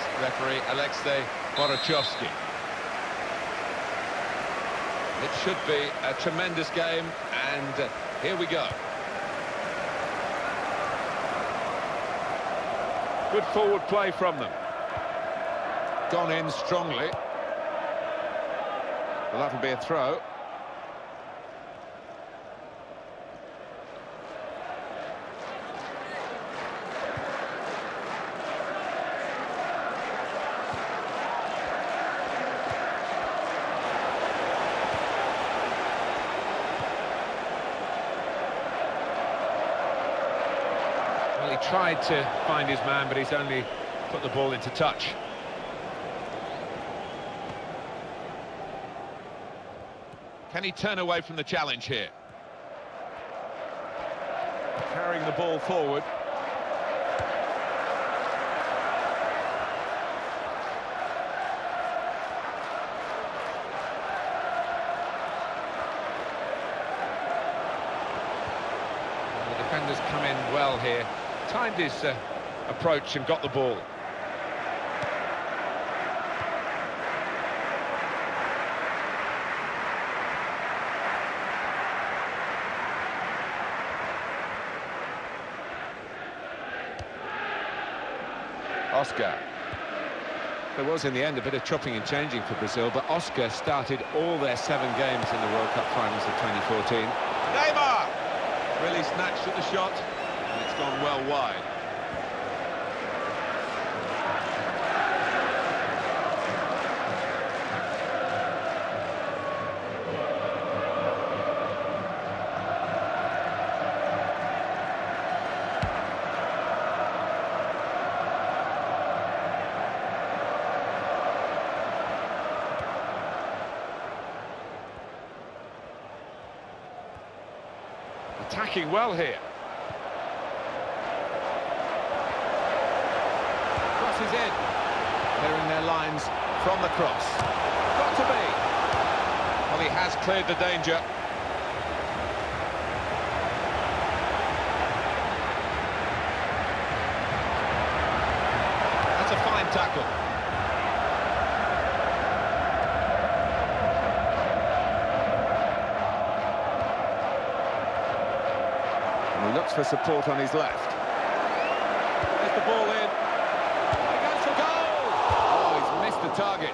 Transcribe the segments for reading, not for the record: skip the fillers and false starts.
referee Alexei Borochovsky. It should be a tremendous game, and here we go. Good forward play from them. Gone in strongly. Well, that'll be a throw. Well, he tried to find his man, but he's only put the ball into touch. Can he turn away from the challenge here? Carrying the ball forward. The defenders come in well here. Timed his approach and got the ball. Oscar. There was, in the end, a bit of chopping and changing for Brazil, but Oscar started all their 7 games in the World Cup finals of 2014. Neymar! Really snatched at the shot, and it's gone well wide. Attacking well here. Crosses in. Clearing their lines from the cross. Got to be. Well, he has cleared the danger. That's a fine tackle. He looks for support on his left. There's the ball in. He goes for goal! Oh, he's missed the target.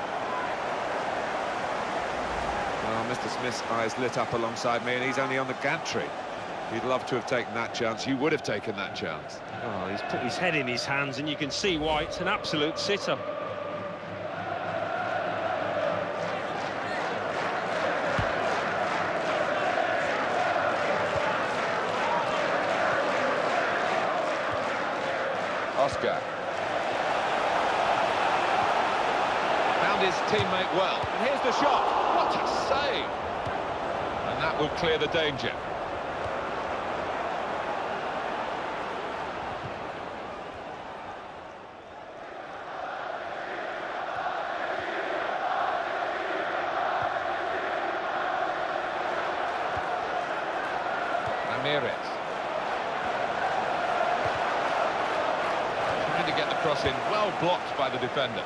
Well, Mr. Smith's eyes lit up alongside me, and he's only on the gantry. He'd love to have taken that chance. You would have taken that chance. Oh, he's put his head in his hands, and you can see why. It's an absolute sitter. Oscar. Found his teammate well. And here's the shot. What a save! And that will clear the danger. Ramirez. To get the cross in, well blocked by the defender.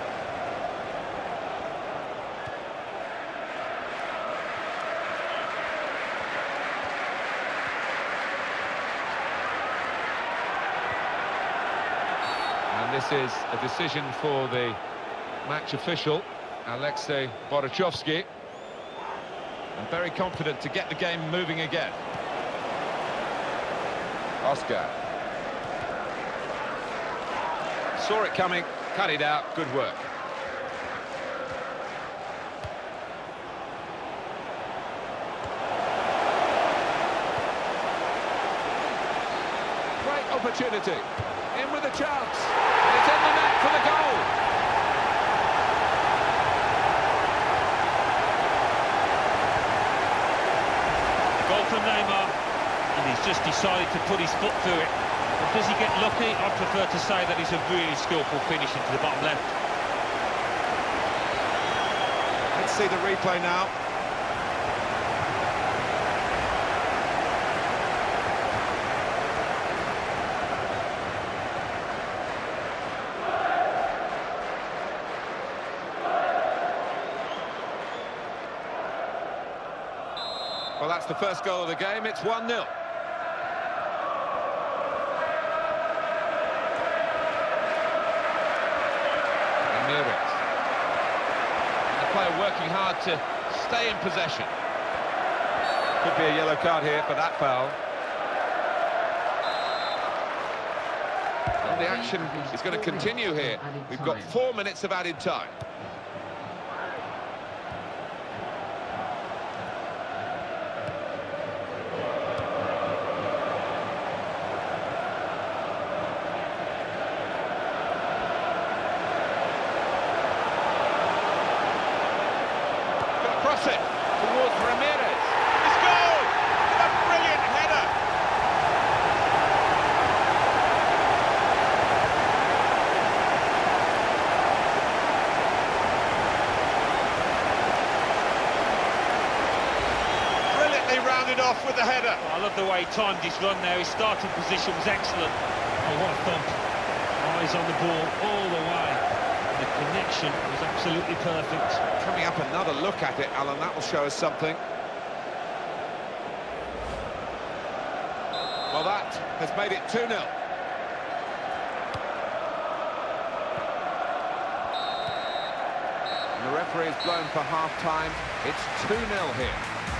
And this is a decision for the match official, Alexei Borochovsky. And very confident to get the game moving again. Oscar. Saw it coming, cut it out, good work. Great opportunity, in with a chance, and it's in the net for the goal. Goal from Neymar, and he's just decided to put his foot through it. Does he get lucky? I'd prefer to say that he's a really skillful finish into the bottom left. Let's see the replay now. Well, that's the first goal of the game. It's 1-0. Ramirez. The player working hard to stay in possession. Could be a yellow card here for that foul. And the action is going to continue here. We've got 4 minutes of added time. Cross it towards Ramirez. It's goal! A brilliant header! Brilliantly rounded off with the header. Oh, I love the way he timed his run there. His starting position was excellent. Oh, what a thump. Eyes on the ball all the way. The connection was absolutely perfect. Coming up, another look at it, Alan. That will show us something. Well, that has made it 2-0. And the referee is blown for half-time. It's 2-0 here.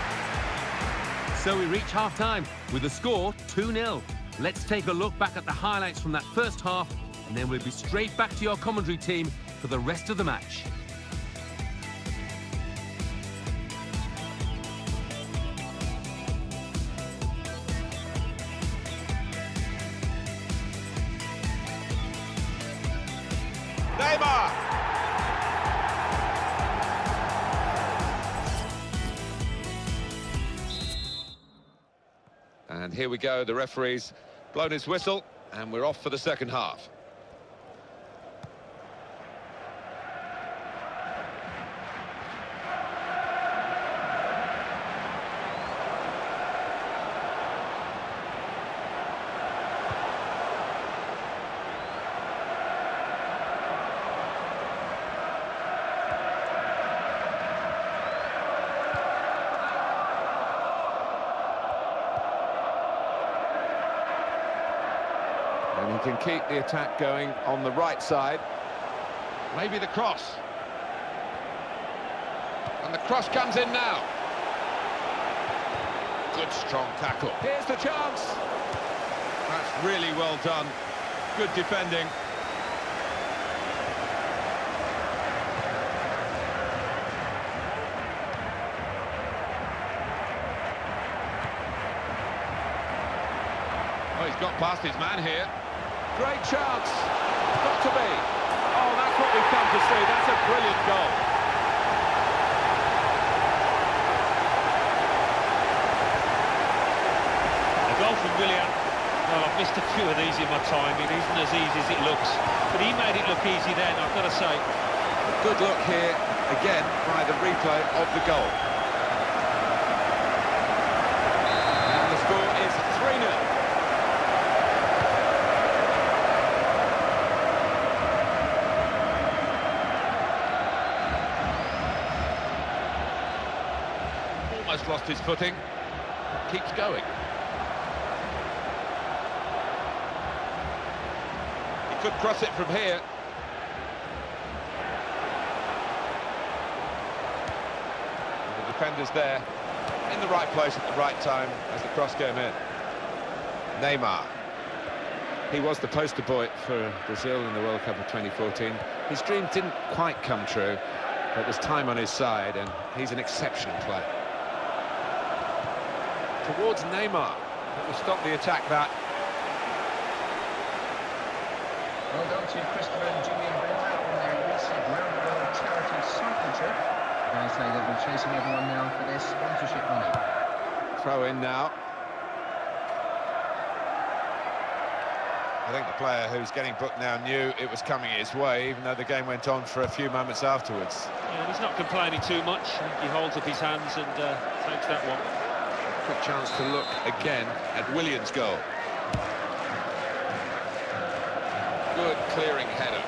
So we reach half-time with the score 2-0. Let's take a look back at the highlights from that first half, and then we'll be straight back to your commentary team for the rest of the match. Neymar! And here we go, the referee's blown his whistle, and we're off for the second half. And he can keep the attack going on the right side. Maybe the cross. And the cross comes in now. Good strong tackle. Here's the chance. That's really well done. Good defending. Oh, he's got past his man here. Great chance. Got to be. Oh, that's what we've come to see. That's a brilliant goal. A goal from Willian. Well, I've missed a few of these in my time. It isn't as easy as it looks. But he made it look easy then, I've got to say. A good look here, again, by the replay of the goal. And the score is 3-0. Almost lost his footing. Keeps going. He could cross it from here. And the defender's there, in the right place at the right time as the cross came in. Neymar. He was the poster boy for Brazil in the World Cup of 2014. His dream didn't quite come true, but there's time on his side, and he's an exceptional player. Towards Neymar. That will stop the attack, that. Well done to Christopher and Julian Benta on their recent round the world charity cycle trip. They say they'll be chasing everyone now for their sponsorship money. Throw in now. I think the player who's getting booked now knew it was coming his way, even though the game went on for a few moments afterwards. Yeah, he's not complaining too much. I think he holds up his hands and takes that one. Quick chance to look again at Willian's goal. Good clearing header.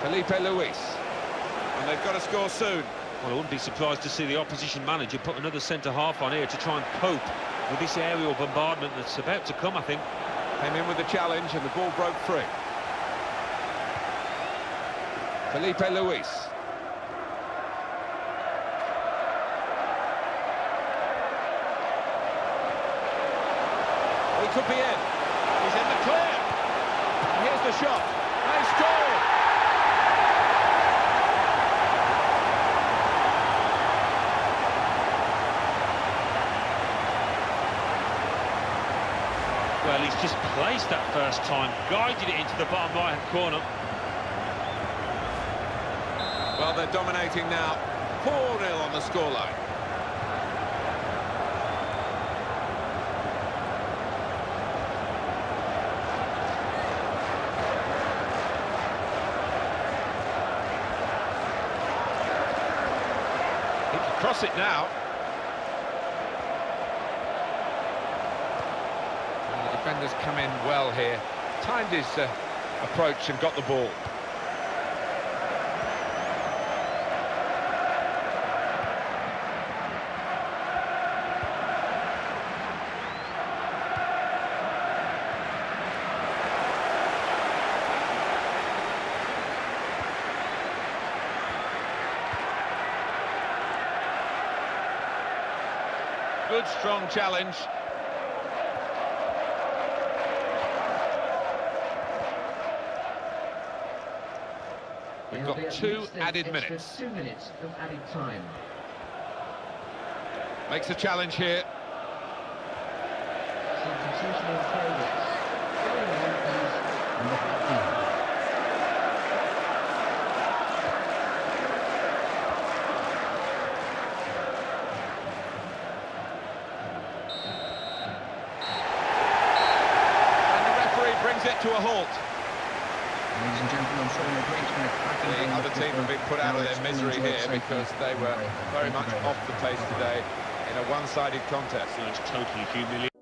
Felipe Luis. And they've got to score soon. Well, I wouldn't be surprised to see the opposition manager put another centre-half on here to try and cope with this aerial bombardment that's about to come, I think. Came in with the challenge and the ball broke free. Felipe Luis. He could be in. He's in the clear. And here's the shot. They score! Well, he's just placed that first time, guided it into the bottom right-hand corner. Well, they're dominating now. 4-0 on the scoreline. He can cross it now. And the defenders come in well here. Timed his approach and got the ball. Good, strong challenge. We've got 2 added minutes. 2 minutes of added time. Makes a challenge here. Substitution in progress. Going on is number 15. Brings it to a halt. Ladies and gentlemen, I'm showing a great The other team have been put out of their misery here because they were very much off the pace today in a one-sided contest. It's totally humiliating.